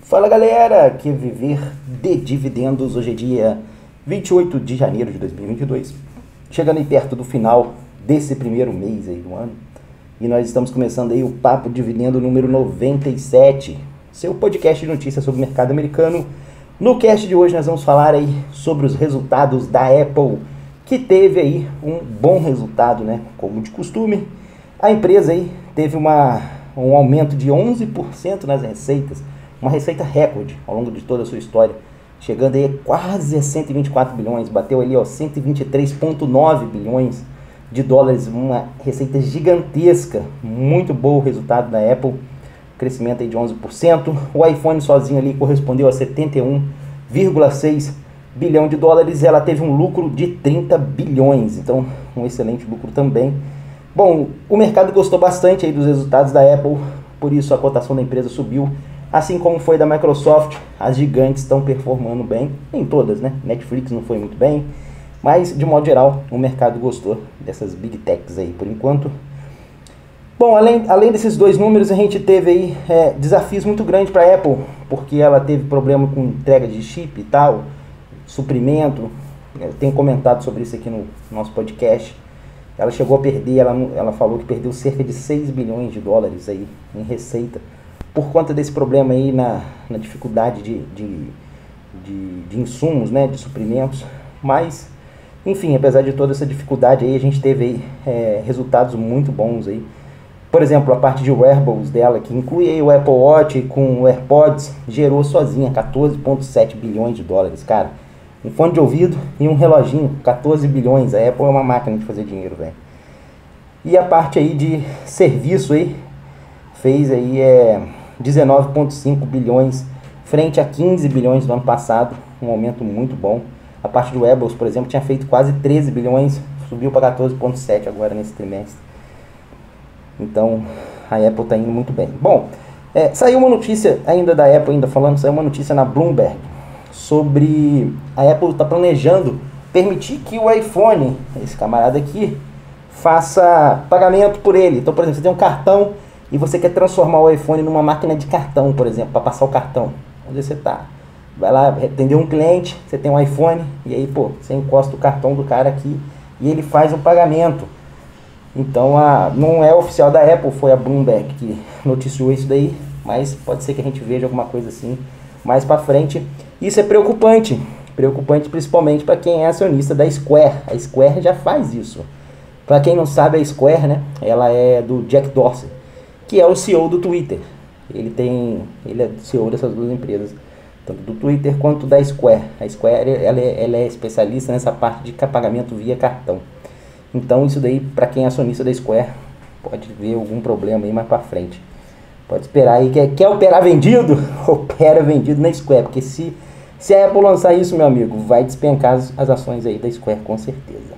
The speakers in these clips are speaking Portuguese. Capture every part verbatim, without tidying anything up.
Fala galera, que viver de dividendos. Hoje é dia vinte e oito de janeiro de dois mil e vinte e dois, chegando aí perto do final desse primeiro mês aí do ano, e nós estamos começando aí o Papo Dividendo número noventa e sete, seu podcast de notícias sobre o mercado americano. No cast de hoje nós vamos falar aí sobre os resultados da Apple, que teve aí um bom resultado, né? Como de costume, a empresa aí teve uma, um aumento de onze por cento nas receitas, uma receita recorde ao longo de toda a sua história, chegando aí quase a cento e vinte e quatro bilhões, bateu ali ó, cento e vinte e três vírgula nove bilhões de dólares, uma receita gigantesca, muito bom o resultado da Apple, crescimento aí de onze por cento, o iPhone sozinho ali correspondeu a setenta e um vírgula seis bilhão de dólares, ela teve um lucro de trinta bilhões, então um excelente lucro também. Bom, o mercado gostou bastante aí dos resultados da Apple, por isso a cotação da empresa subiu, assim como foi da Microsoft. As gigantes estão performando bem, nem todas, né? Netflix não foi muito bem, mas de modo geral o mercado gostou dessas Big Techs aí por enquanto. Bom, além, além desses dois números, a gente teve aí é, desafios muito grandes para a Apple, porque ela teve problema com entrega de chip e tal, suprimento. Eu tenho comentado sobre isso aqui no nosso podcast. Ela chegou a perder, ela, ela falou que perdeu cerca de seis bilhões de dólares aí em receita, por conta desse problema aí na, na dificuldade de, de, de, de insumos, né, de suprimentos. Mas, enfim, apesar de toda essa dificuldade aí, a gente teve aí, é, resultados muito bons aí. Por exemplo, a parte de wearables dela, que inclui aí o Apple Watch com o AirPods, gerou sozinha quatorze vírgula sete bilhões de dólares, cara. Um fone de ouvido e um reloginho, quatorze bilhões. A Apple é uma máquina de fazer dinheiro, velho. E a parte aí de serviço aí, fez aí é, dezenove vírgula cinco bilhões, frente a quinze bilhões do ano passado, um aumento muito bom. A parte de wearables, por exemplo, tinha feito quase treze bilhões, subiu para quatorze vírgula sete agora nesse trimestre. Então, a Apple está indo muito bem. Bom, é, saiu uma notícia ainda da Apple, ainda falando, saiu uma notícia na Bloomberg, sobre a Apple está planejando permitir que o iPhone, esse camarada aqui, faça pagamento por ele. Então, por exemplo, você tem um cartão e você quer transformar o iPhone numa máquina de cartão, por exemplo, para passar o cartão. Onde você tá? Vai lá atender um cliente, você tem um iPhone, e aí, pô, você encosta o cartão do cara aqui e ele faz um pagamento. Então, a, não é oficial da Apple, foi a Bloomberg que noticiou isso daí, mas pode ser que a gente veja alguma coisa assim mais para frente. Isso é preocupante, preocupante principalmente para quem é acionista da Square. A Square já faz isso. Para quem não sabe, a Square, né, ela é do Jack Dorsey, que é o C E O do Twitter. Ele tem, ele é C E O dessas duas empresas, tanto do Twitter quanto da Square. A Square ela é, ela é especialista nessa parte de pagamento via cartão. Então isso daí, para quem é acionista da Square, pode ver algum problema aí mais para frente. Pode esperar aí, quer, quer operar vendido? Opera vendido na Square, porque se, se a Apple lançar isso, meu amigo, vai despencar as, as ações aí da Square com certeza.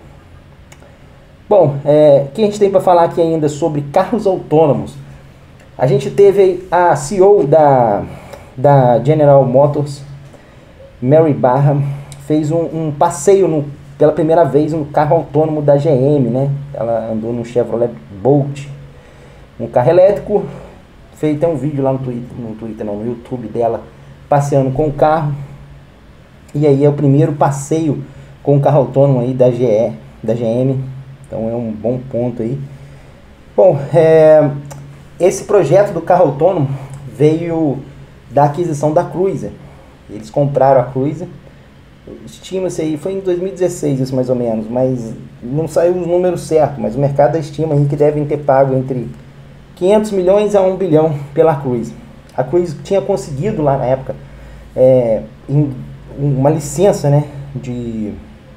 Bom, é, o que a gente tem para falar aqui ainda sobre carros autônomos? A gente teve a C E O da, da General Motors, Mary Barra, fez um, um passeio no, pela primeira vez no carro autônomo da G M, né? Ela andou no Chevrolet Bolt, um carro elétrico. Fez até um vídeo lá no Twitter, no Twitter não, no YouTube dela, passeando com o carro. E aí é o primeiro passeio com o carro autônomo aí da G E, da G M. Então é um bom ponto aí. Bom, é, esse projeto do carro autônomo veio da aquisição da Cruiser. Eles compraram a Cruiser. Estima-se aí, foi em dois mil e dezesseis isso mais ou menos, mas não saiu os números certos, mas o mercado estima aí que devem ter pago entre quinhentos milhões a um bilhão pela Cruiser. A Cruiser tinha conseguido lá na época é, em, uma licença, né, de...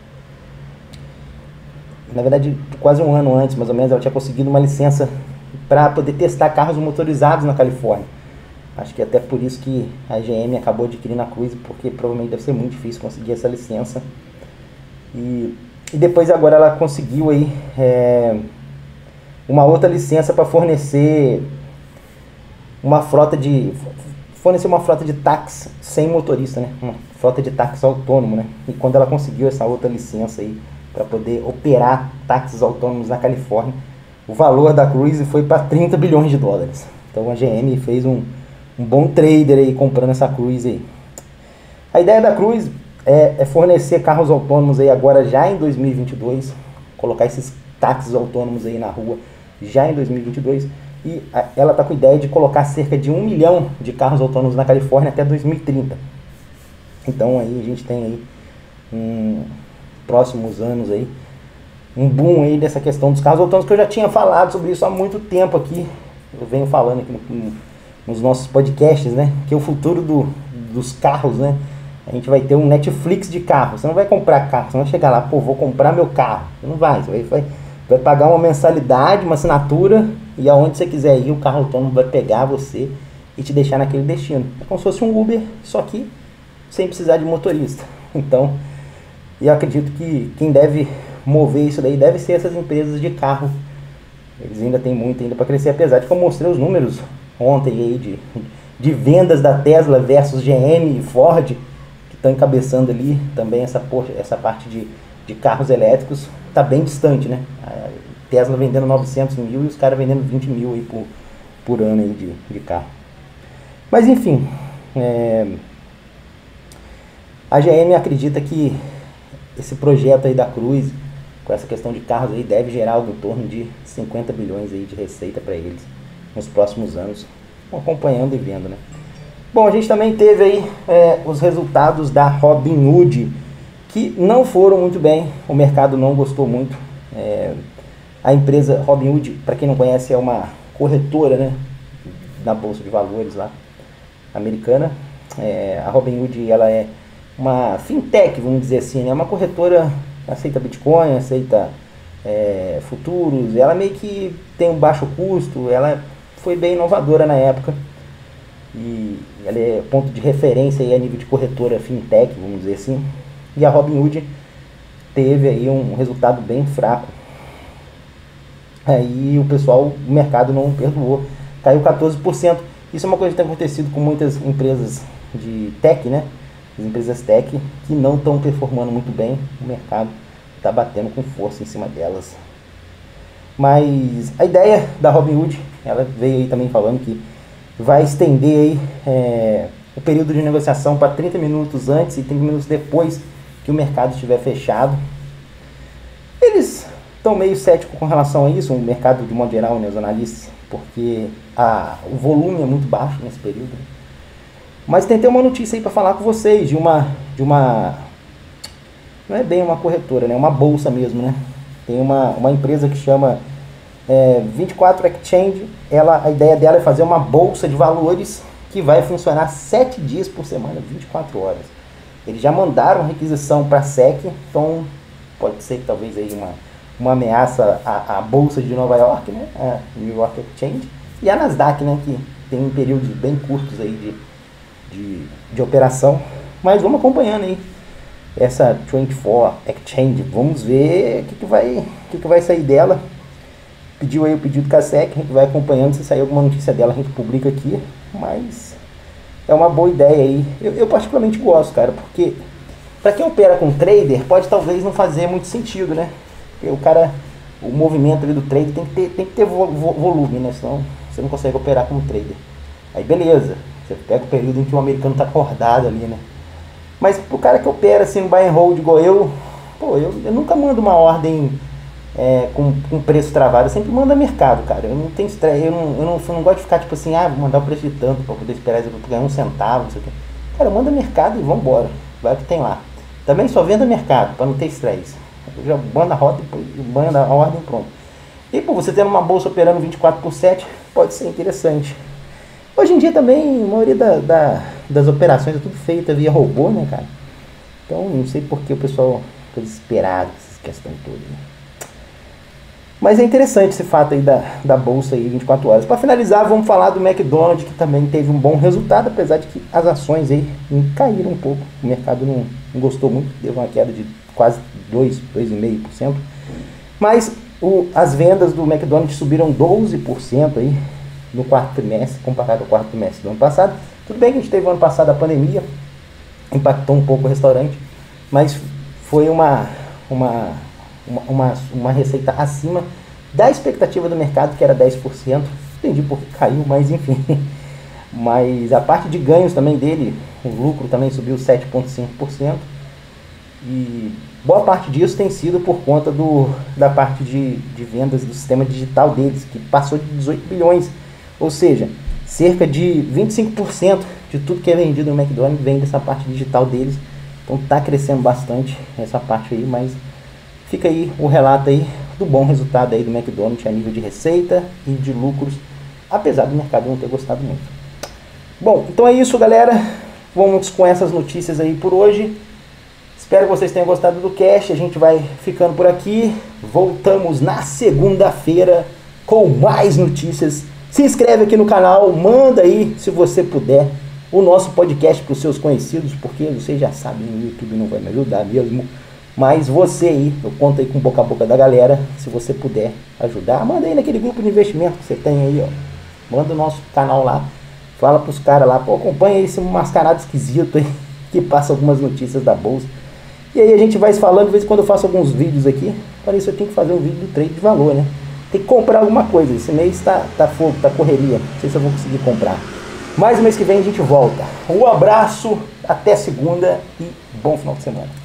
Na verdade, quase um ano antes, mais ou menos, ela tinha conseguido uma licença para poder testar carros motorizados na Califórnia. Acho que até por isso que a G M acabou adquirindo a Cruiser, porque provavelmente deve ser muito difícil conseguir essa licença. E, e depois agora ela conseguiu aí é, uma outra licença para fornecer uma frota de fornecer uma frota de táxi sem motorista, né? Uma frota de táxi autônomo, né? E quando ela conseguiu essa outra licença aí para poder operar táxis autônomos na Califórnia, o valor da Cruiser foi para trinta bilhões de dólares. Então a G M fez um um bom trader aí comprando essa Cruise aí. A ideia da Cruise é, é fornecer carros autônomos aí agora já em dois mil e vinte e dois, colocar esses táxis autônomos aí na rua já em dois mil e vinte e dois, e a, ela está com a ideia de colocar cerca de um milhão de carros autônomos na Califórnia até dois mil e trinta. Então aí a gente tem aí um, próximos anos aí um boom aí dessa questão dos carros autônomos, que eu já tinha falado sobre isso há muito tempo aqui. Eu venho falando aqui no, nos nossos podcasts, né? Que é o futuro do, dos carros, né? A gente vai ter um Netflix de carro. Você não vai comprar carro, você não vai chegar lá, pô, vou comprar meu carro. Você não vai, você vai, vai, vai pagar uma mensalidade, uma assinatura, e aonde você quiser ir, o carro autônomo vai pegar você e te deixar naquele destino. É como se fosse um Uber, só que sem precisar de motorista. Então, eu acredito que quem deve mover isso daí deve ser essas empresas de carro. Eles ainda têm muito ainda para crescer, apesar de que eu mostrei os números ontem aí de, de vendas da Tesla versus G M e Ford, que estão encabeçando ali também essa, essa parte de, de carros elétricos. Está bem distante, né? A Tesla vendendo novecentos mil e os caras vendendo vinte mil aí por, por ano aí de, de carro. Mas enfim, é, a G M acredita que esse projeto aí da Cruise, com essa questão de carros aí, deve gerar algo em torno de cinquenta bilhões aí de receita para eles nos próximos anos, acompanhando e vendo, né? Bom, a gente também teve aí é, os resultados da Robinhood, que não foram muito bem, o mercado não gostou muito. É, a empresa Robinhood, para quem não conhece, é uma corretora, né, na Bolsa de Valores lá, americana. É, a Robinhood, ela é uma fintech, vamos dizer assim, né, uma corretora, aceita Bitcoin, aceita é, futuros, ela meio que tem um baixo custo, ela foi bem inovadora na época, e ela é ponto de referência aí a nível de corretora fintech, vamos dizer assim, e a Robinhood teve aí um resultado bem fraco, aí o pessoal, o mercado não perdoou, caiu quatorze por cento, isso é uma coisa que tem acontecido com muitas empresas de tech, né? As empresas tech que não estão performando muito bem, o mercado está batendo com força em cima delas. Mas a ideia da Robinhood, ela veio aí também falando que vai estender aí, é, o período de negociação para trinta minutos antes e trinta minutos depois que o mercado estiver fechado. Eles estão meio céticos com relação a isso, o mercado de modo geral, né, os analistas, porque a, o volume é muito baixo nesse período. Mas tentei uma notícia aí para falar com vocês de uma, de uma, não é bem uma corretora, né? Uma bolsa mesmo, né? Tem uma, uma empresa que chama é, vinte e quatro Exchange. Ela, a ideia dela é fazer uma bolsa de valores que vai funcionar sete dias por semana, vinte e quatro horas. Eles já mandaram requisição para a S E C, então pode ser que talvez aí uma, uma ameaça à, à bolsa de Nova York, né? A New York Exchange, e a Nasdaq, né? Que tem períodos bem curtos aí de De, de operação, mas vamos acompanhando aí essa vinte e quatro Exchange, vamos ver o que, que, vai, que, que vai sair dela. Pediu aí o pedido com a S E C, a gente vai acompanhando, se sair alguma notícia dela a gente publica aqui, mas é uma boa ideia aí, eu, eu particularmente gosto, cara, porque para quem opera com trader, pode talvez não fazer muito sentido, né, porque o cara, o movimento ali do trader tem que ter, tem que ter vo, vo, volume, né, senão você não consegue operar como trader, aí beleza. Você pega o período em que o americano está acordado ali, né? Mas pro cara que opera assim no buy and hold igual eu, pô, eu, eu nunca mando uma ordem é, com, com preço travado, eu sempre mando a mercado, cara. Eu não tenho estresse, eu não, eu, não, eu não gosto de ficar tipo assim, ah, vou mandar o preço de tanto para poder esperar para ganhar um centavo, não sei o quê. Cara, manda mercado e vambora, vai o que tem lá. Também só venda mercado, para não ter estresse. Eu já mando a rota e manda a ordem pronto. E pô, você tendo uma bolsa operando vinte e quatro por sete, pode ser interessante. Hoje em dia também, a maioria da, da, das operações é tudo feita via robô, né, cara? Então, não sei por que o pessoal fica desesperado com essas questões todas, né? Mas é interessante esse fato aí da, da bolsa aí, vinte e quatro horas. Para finalizar, vamos falar do McDonald's, que também teve um bom resultado, apesar de que as ações aí caíram um pouco. O mercado não, não gostou muito, deu uma queda de quase dois, dois vírgula cinco por cento. Mas o, as vendas do McDonald's subiram doze por cento aí no quarto trimestre, comparado ao quarto trimestre do ano passado. Tudo bem que a gente teve ano passado a pandemia, impactou um pouco o restaurante, mas foi uma, uma, uma, uma, uma receita acima da expectativa do mercado, que era dez por cento. Entendi porque caiu, mas enfim. Mas a parte de ganhos também dele, o lucro também subiu sete vírgula cinco por cento. E boa parte disso tem sido por conta do, da parte de, de vendas do sistema digital deles, que passou de dezoito bilhões. Ou seja, cerca de vinte e cinco por cento de tudo que é vendido no McDonald's vem dessa parte digital deles. Então está crescendo bastante essa parte aí, mas fica aí o relato aí do bom resultado aí do McDonald's a nível de receita e de lucros, apesar do mercado não ter gostado muito. Bom, então é isso, galera. Vamos com essas notícias aí por hoje. Espero que vocês tenham gostado do cast. A gente vai ficando por aqui. Voltamos na segunda-feira com mais notícias. Se inscreve aqui no canal, manda aí, se você puder, o nosso podcast para os seus conhecidos, porque vocês já sabem, o YouTube não vai me ajudar mesmo. Mas você aí, eu conto aí com boca a boca da galera, se você puder ajudar, manda aí naquele grupo de investimento que você tem aí, ó. Manda o nosso canal lá, fala pros caras lá, pô, acompanha esse mascarado esquisito aí, que passa algumas notícias da bolsa. E aí a gente vai se falando, de vez em quando eu faço alguns vídeos aqui, para isso eu tenho que fazer um vídeo do trade de valor, né? Tem que comprar alguma coisa, esse mês tá, tá fogo, tá correria, não sei se eu vou conseguir comprar. Mas mês que vem a gente volta. Um abraço, até segunda e bom final de semana.